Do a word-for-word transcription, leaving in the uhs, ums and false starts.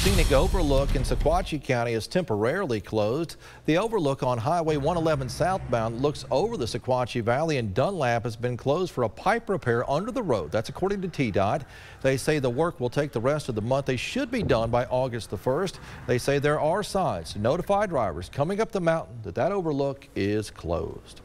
Scenic Overlook in Sequatchie County is temporarily closed. The overlook on Highway one eleven southbound looks over the Sequatchie Valley, and Dunlap has been closed for a pipe repair under the road. That's according to T DOT. They say the work will take the rest of the month. They should be done by August the first. They say there are signs to notify drivers coming up the mountain that that overlook is closed.